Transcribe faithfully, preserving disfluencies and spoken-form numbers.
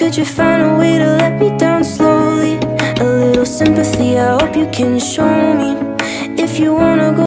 Could you find a way to let me down slowly? A little sympathy, I hope you can show me. If you wanna go